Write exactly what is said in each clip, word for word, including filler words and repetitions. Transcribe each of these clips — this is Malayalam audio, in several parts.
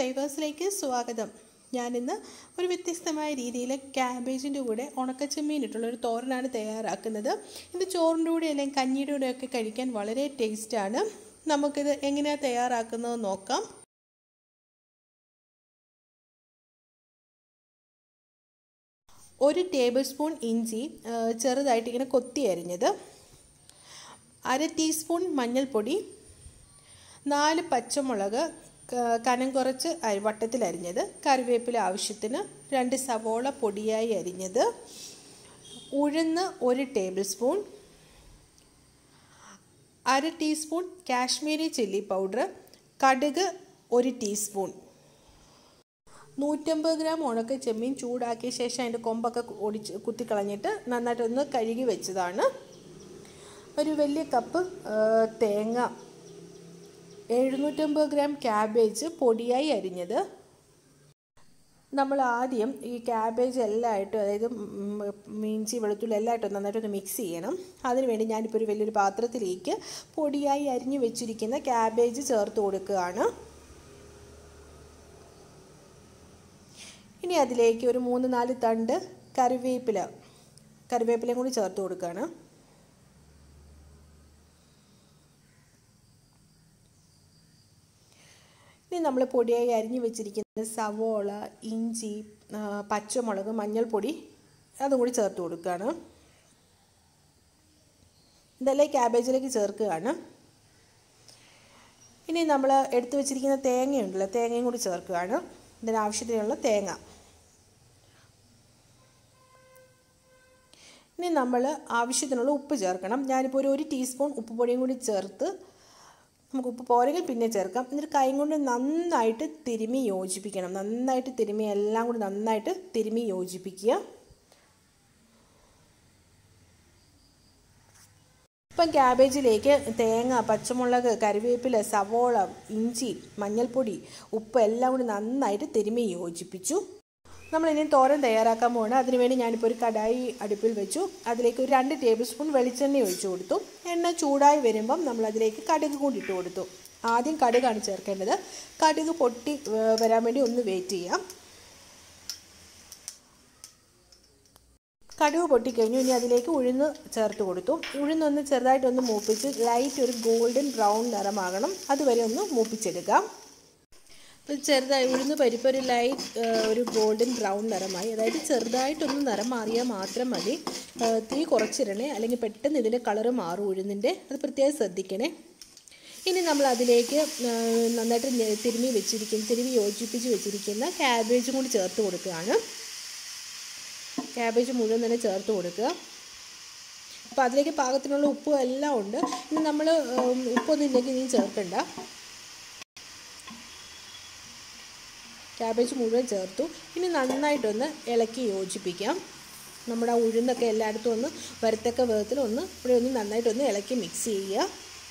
ഫ്ലേവേഴ്സിലേക്ക് സ്വാഗതം. ഞാനിന്ന് ഒരു വ്യത്യസ്തമായ രീതിയിൽ ക്യാബേജിൻ്റെ കൂടെ ഉണക്കച്ചെമ്മീൻ ഇട്ടുള്ള ഒരു തോരനാണ് തയ്യാറാക്കുന്നത്. ഇത് ചോറിൻ്റെ കൂടെ അല്ലെങ്കിൽ കഞ്ഞിയുടെ കൂടെയൊക്കെ കഴിക്കാൻ വളരെ ടേസ്റ്റാണ്. നമുക്കിത് എങ്ങനെയാണ് തയ്യാറാക്കുന്നത് നോക്കാം. ഒരു ടേബിൾ സ്പൂൺ ഇഞ്ചി ചെറുതായിട്ട് ഇങ്ങനെ കൊത്തി അരിഞ്ഞത്, അര ടീസ്പൂൺ മഞ്ഞൾപ്പൊടി, നാല് പച്ചമുളക് കനം കുറച്ച് വട്ടത്തിൽ അരിഞ്ഞത്, കറിവേപ്പില ആവശ്യത്തിന്, രണ്ട് സവോള പൊടിയായി അരിഞ്ഞത്, ഉഴുന്ന് ഒരു ടേബിൾ സ്പൂൺ, അര ടീസ്പൂൺ കാശ്മീരി ചില്ലി പൗഡർ, കടുക് ഒരു ടീസ്പൂൺ. നൂറ്റമ്പത് ഗ്രാം ഉണക്ക ചെമ്മീൻ ചൂടാക്കിയ ശേഷം അതിൻ്റെ കൊമ്പൊക്കെ ഒടിച്ച് കുത്തിക്കളഞ്ഞിട്ട് നന്നായിട്ടൊന്ന് കഴുകി വെച്ചതാണ്. ഒരു വലിയ കപ്പ് തേങ്ങ, എഴുന്നൂറ്റമ്പത് ഗ്രാം ക്യാബേജ് പൊടിയായി അരിഞ്ഞത്. നമ്മൾ ആദ്യം ഈ ക്യാബേജ് എല്ലായിട്ടും, അതായത് ഇഞ്ചി വെളുത്തുള്ളി എല്ലായിട്ടും നന്നായിട്ടൊന്ന് മിക്സ് ചെയ്യണം. അതിനുവേണ്ടി ഞാനിപ്പോൾ ഒരു വലിയൊരു പാത്രത്തിലേക്ക് പൊടിയായി അരിഞ്ഞു വെച്ചിരിക്കുന്ന ക്യാബേജ് ചേർത്ത് കൊടുക്കുകയാണ്. ഇനി അതിലേക്ക് ഒരു മൂന്ന് നാല് തണ്ട് കറിവേപ്പില കറിവേപ്പിലയും കൂടി ചേർത്ത് കൊടുക്കുകയാണ്. ഇനി നമ്മൾ പൊടിയായി അരിഞ്ഞു വെച്ചിരിക്കുന്ന സവോള, ഇഞ്ചി, പച്ചമുളക്, മഞ്ഞൾപ്പൊടി അതും കൂടി ചേർത്ത് കൊടുക്കുകയാണ്. ഇതെല്ലാം ക്യാബേജിലേക്ക് ചേർക്കുകയാണ്. ഇനി നമ്മൾ എടുത്തു വെച്ചിരിക്കുന്ന തേങ്ങയുണ്ടല്ലോ, തേങ്ങയും കൂടി ചേർക്കുകയാണ്. ഇതിനാവശ്യത്തിനുള്ള തേങ്ങ. ഇനി നമ്മൾ ആവശ്യത്തിനുള്ള ഉപ്പ് ചേർക്കണം. ഞാനിപ്പോൾ ഒരു ഒരു ടീസ്പൂൺ ഉപ്പ് പൊടിയും കൂടി ചേർത്ത്, നമുക്ക് ഉപ്പ് പോരെങ്കിൽ പിന്നെ ചേർക്കാം. എന്നിട്ട് കൈ കൊണ്ട് നന്നായിട്ട് തിരുമ്മി യോജിപ്പിക്കണം. നന്നായിട്ട് തിരുമ്മി എല്ലാം കൂടി നന്നായിട്ട് തിരുമ്മി യോജിപ്പിക്കുക. ഇപ്പം ക്യാബേജിലേക്ക് തേങ്ങ, പച്ചമുളക്, കറിവേപ്പില, സവോള, ഇഞ്ചി, മഞ്ഞൾപ്പൊടി, ഉപ്പ് എല്ലാം കൂടി നന്നായിട്ട് തിരുമ്മി യോജിപ്പിച്ചു. നമ്മളിനി തോരൻ തയ്യാറാക്കാൻ പോകണം. അതിനുവേണ്ടി ഞാനിപ്പോൾ ഒരു കടായി അടുപ്പിൽ വെച്ചു. അതിലേക്ക് ഒരു രണ്ട് ടേബിൾ സ്പൂൺ വെളിച്ചെണ്ണ ഒഴിച്ചു കൊടുത്തു. എണ്ണ ചൂടായി വരുമ്പം നമ്മളതിലേക്ക് കടുക് കൂടി ഇട്ട് കൊടുത്തു. ആദ്യം കടുകാണ് ചേർക്കേണ്ടത്. കടുക് പൊട്ടി വരാൻ വേണ്ടി ഒന്ന് വെയിറ്റ് ചെയ്യാം. കടുക് പൊട്ടിക്കഴിഞ്ഞു. ഇനി അതിലേക്ക് ഉഴുന്ന് ചേർത്ത് കൊടുത്തു. ഉഴുന്നൊന്ന് ചെറുതായിട്ടൊന്ന് മൂപ്പിച്ച് ലൈറ്റ് ഒരു ഗോൾഡൻ ബ്രൗൺ നിറമാകണം, അതുവരെ ഒന്ന് മൂപ്പിച്ചെടുക്കാം. അപ്പോൾ ചെറുതായി ഉഴുന്ന് പരിപ്പ് ഒരു ലൈറ്റ് ഒരു ഗോൾഡൻ ബ്രൗൺ നിറമായി, അതായത് ചെറുതായിട്ടൊന്ന് നിറം മാറിയാൽ മാത്രം മതി. തീ കുറച്ചിടണേ, അല്ലെങ്കിൽ പെട്ടെന്ന് ഇതിൻ്റെ കളറ് മാറും ഉഴുന്നിൻ്റെ. അത് പ്രത്യേകം ശ്രദ്ധിക്കണേ. ഇനി നമ്മൾ അതിലേക്ക് നന്നായിട്ട് തിരുമ്മി വെച്ചിരിക്കുന്ന തിരുമ്മി യോജിപ്പിച്ച് വെച്ചിരിക്കുന്ന ക്യാബേജും കൂടി ചേർത്ത് കൊടുക്കുകയാണ്. ക്യാബേജ് മുഴുവൻ തന്നെ ചേർത്ത് കൊടുക്കുക. അപ്പോൾ അതിലേക്ക് പാകത്തിനുള്ള ഉപ്പും എല്ലാം ഉണ്ട്. ഇനി നമ്മൾ ഉപ്പൊന്നും ഇല്ലെങ്കിൽ ഇനി ചേർക്കണ്ട. ക്യാബേജ് മുഴുവൻ ചേർത്തു. ഇനി നന്നായിട്ടൊന്ന് ഇളക്കി യോജിപ്പിക്കാം. നമ്മുടെ ഉഴുന്നൊക്കെ എല്ലായിടത്തും ഒന്ന് വരത്തക്ക വിധത്തിൽ ഒന്ന് ഇവിടെ ഒന്ന് നന്നായിട്ടൊന്ന് ഇളക്കി മിക്സ് ചെയ്യുക.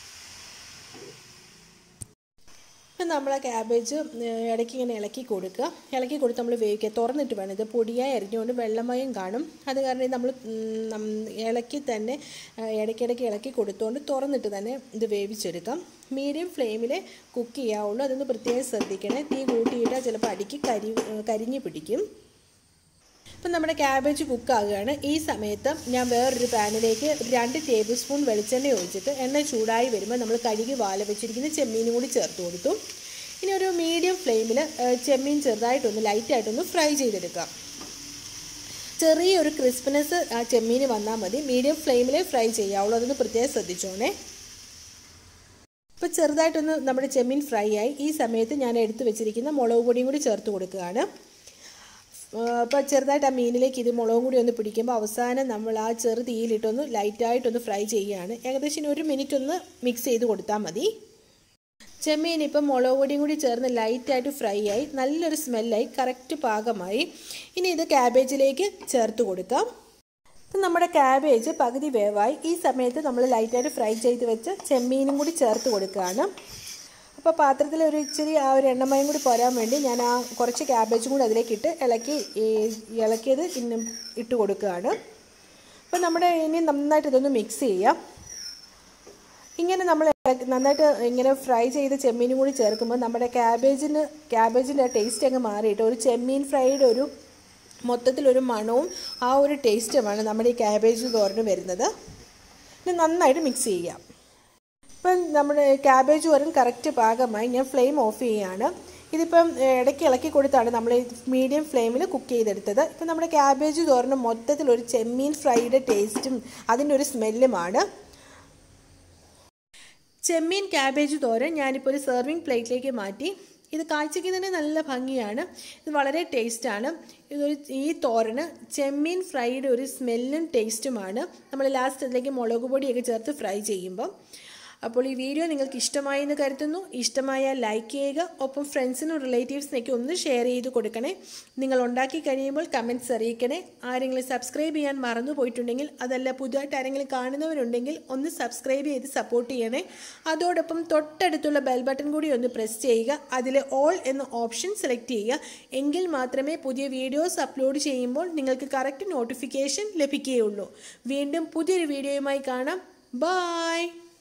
ഇപ്പം നമ്മൾ ആ ക്യാബേജ് ഇടയ്ക്ക് ഇങ്ങനെ ഇളക്കി കൊടുക്കുക. ഇളക്കി കൊടുത്ത് നമ്മൾ വേവിക്കുക. തുറന്നിട്ട് വേണം. ഇത് പൊടിയായി അരിഞ്ഞുകൊണ്ട് വെള്ളമയം കാണും. അത് കാരണം നമ്മൾ ഇളക്കി തന്നെ ഇടയ്ക്കിടയ്ക്ക് ഇളക്കി കൊടുത്തുകൊണ്ട് തുറന്നിട്ട് തന്നെ ഇത് വേവിച്ചെടുക്കാം. മീഡിയം ഫ്ലെയിമിൽ കുക്ക് ചെയ്യാവുള്ളൂ. അതൊന്ന് പ്രത്യേകം ശ്രദ്ധിക്കണേ. തീ കൂട്ടിയിട്ടാൽ ചിലപ്പോൾ അടിക്ക് കരി കരിഞ്ഞ് പിടിക്കും. ഇപ്പം നമ്മുടെ ക്യാബേജ് കുക്കാകുകയാണ്. ഈ സമയത്ത് ഞാൻ വേറൊരു പാനിലേക്ക് രണ്ട് ടേബിൾ സ്പൂൺ വെളിച്ചെണ്ണ ഒഴിച്ചിട്ട് എണ്ണ ചൂടായി വരുമ്പോൾ നമ്മൾ കഴുകി വാല വെച്ചിരിക്കുന്ന ചെമ്മീനും കൂടി ചേർത്ത് കൊടുത്തു. ഇനി ഒരു മീഡിയം ഫ്ലെയിമിൽ ചെമ്മീൻ ചെറുതായിട്ടൊന്ന് ലൈറ്റായിട്ടൊന്ന് ഫ്രൈ ചെയ്തെടുക്കാം. ചെറിയൊരു ക്രിസ്പിനെസ് ആ ചെമ്മീന് വന്നാൽ മതി. മീഡിയം ഫ്ലെയിമിൽ ഫ്രൈ ചെയ്യാവുള്ളൂ. അതൊന്ന് പ്രത്യേകം ശ്രദ്ധിച്ചോണേ. ഇപ്പോൾ ചെറുതായിട്ടൊന്ന് നമ്മുടെ ചെമ്മീൻ ഫ്രൈ ആയി. ഈ സമയത്ത് ഞാൻ എടുത്തു വെച്ചിരിക്കുന്ന മുളക് പൊടിയും കൂടി ചേർത്ത് കൊടുക്കുകയാണ്. അപ്പോൾ ചെറുതായിട്ട് ആ മീനിലേക്ക് ഇത് മുളകും കൂടി ഒന്ന് പിടിക്കുമ്പോൾ അവസാനം നമ്മൾ ആ ചെറു തീയിലിട്ടൊന്ന് ലൈറ്റായിട്ടൊന്ന് ഫ്രൈ ചെയ്യുകയാണ്. ഏകദേശം ഒരു മിനിറ്റ് ഒന്ന് മിക്സ് ചെയ്ത് കൊടുത്താൽ മതി. ചെമ്മീൻ ഇപ്പം മുളക് പൊടിയും കൂടി ചേർന്ന് ലൈറ്റായിട്ട് ഫ്രൈ ആയി, നല്ലൊരു സ്മെല്ലായി, കറക്റ്റ് പാകമായി. ഇനി ഇത് ക്യാബേജിലേക്ക് ചേർത്ത് കൊടുക്കാം. ഇപ്പം നമ്മുടെ ക്യാബേജ് പകുതി വേവായി. ഈ സമയത്ത് നമ്മൾ ലൈറ്റായിട്ട് ഫ്രൈ ചെയ്ത് വെച്ച് ചെമ്മീനും കൂടി ചേർത്ത് കൊടുക്കുകയാണ്. അപ്പോൾ പാത്രത്തിൽ ഒരു ഇച്ചിരി ആ ഒരു എണ്ണമയം കൂടി പോരാൻ വേണ്ടി ഞാൻ ആ കുറച്ച് ക്യാബേജും കൂടി അതിലേക്ക് ഇട്ട് ഇളക്കി ഇളക്കിയത് ഇന്നും ഇട്ട് കൊടുക്കുകയാണ്. അപ്പോൾ നമ്മുടെ ഇനി നന്നായിട്ട് ഇതൊന്ന് മിക്സ് ചെയ്യാം. ഇങ്ങനെ നമ്മൾ ഇളക്കി നന്നായിട്ട് ഇങ്ങനെ ഫ്രൈ ചെയ്ത ചെമ്മീനും കൂടി ചേർക്കുമ്പോൾ നമ്മുടെ ക്യാബേജിന് ക്യാബേജിൻ്റെ ടേസ്റ്റ് അങ്ങ് മാറിയിട്ട് ഒരു ചെമ്മീൻ ഫ്രൈയുടെ ഒരു മൊത്തത്തിലൊരു മണവും ആ ഒരു ടേസ്റ്റുമാണ് നമ്മുടെ ഈ ക്യാബേജ് തോരന് വരുന്നത്. ഇത് നന്നായിട്ട് മിക്സ് ചെയ്യാം. ഇപ്പം നമ്മുടെ ക്യാബേജ് തോരൻ കറക്റ്റ് പാകമായി. ഞാൻ ഫ്ലെയിം ഓഫ് ചെയ്യുകയാണ്. ഇതിപ്പം ഇടയ്ക്ക് ഇളക്കി കൊടുത്താണ് നമ്മൾ മീഡിയം ഫ്ലെയിമിൽ കുക്ക് ചെയ്തെടുത്തത്. ഇപ്പം നമ്മുടെ ക്യാബേജ് തോരന് മൊത്തത്തിലൊരു ചെമ്മീൻ ഫ്രൈയുടെ ടേസ്റ്റും അതിൻ്റെ ഒരു സ്മെല്ലുമാണ്. ചെമ്മീൻ ക്യാബേജ് തോരൻ ഞാനിപ്പോൾ ഒരു സെർവിങ് പ്ലേറ്റിലേക്ക് മാറ്റി. ഇത് കാഴ്ചയ്ക്ക് തന്നെ നല്ല ഭംഗിയാണ്. ഇത് വളരെ ടേസ്റ്റാണ്. ഇതൊരു ഈ തോരന് ചെമ്മീൻ ഫ്രൈയുടെ ഒരു സ്മെല്ലും ടേസ്റ്റുമാണ് നമ്മൾ ലാസ്റ്റ് അതിലേക്ക് മുളക് പൊടിയൊക്കെ ചേർത്ത് ഫ്രൈ ചെയ്യുമ്പം. അപ്പോൾ ഈ വീഡിയോ നിങ്ങൾക്ക് ഇഷ്ടമായി എന്ന് കരുതുന്നു. ഇഷ്ടമായാൽ ലൈക്ക് ചെയ്യുക. ഒപ്പം ഫ്രണ്ട്സിനും റിലേറ്റീവ്സിനൊക്കെ ഒന്ന് ഷെയർ ചെയ്ത് കൊടുക്കണേ. നിങ്ങൾ ഉണ്ടാക്കി കഴിയുമ്പോൾ കമൻറ്റ്സ് അറിയിക്കണേ. ആരെങ്കിലും സബ്സ്ക്രൈബ് ചെയ്യാൻ മറന്നു പോയിട്ടുണ്ടെങ്കിൽ, അതല്ല പുതുതായിട്ട് ആരെങ്കിലും കാണുന്നവരുണ്ടെങ്കിൽ ഒന്ന് സബ്സ്ക്രൈബ് ചെയ്ത് സപ്പോർട്ട് ചെയ്യണേ. അതോടൊപ്പം തൊട്ടടുത്തുള്ള ബെൽ ബട്ടൺ കൂടി ഒന്ന് പ്രസ് ചെയ്യുക. അതിൽ ഓൾ എന്ന ഓപ്ഷൻ സെലക്ട് ചെയ്യുക. എങ്കിൽ മാത്രമേ പുതിയ വീഡിയോസ് അപ്ലോഡ് ചെയ്യുമ്പോൾ നിങ്ങൾക്ക് കറക്റ്റ് നോട്ടിഫിക്കേഷൻ ലഭിക്കുകയുള്ളൂ. വീണ്ടും പുതിയൊരു വീഡിയോയുമായി കാണാം. ബൈ.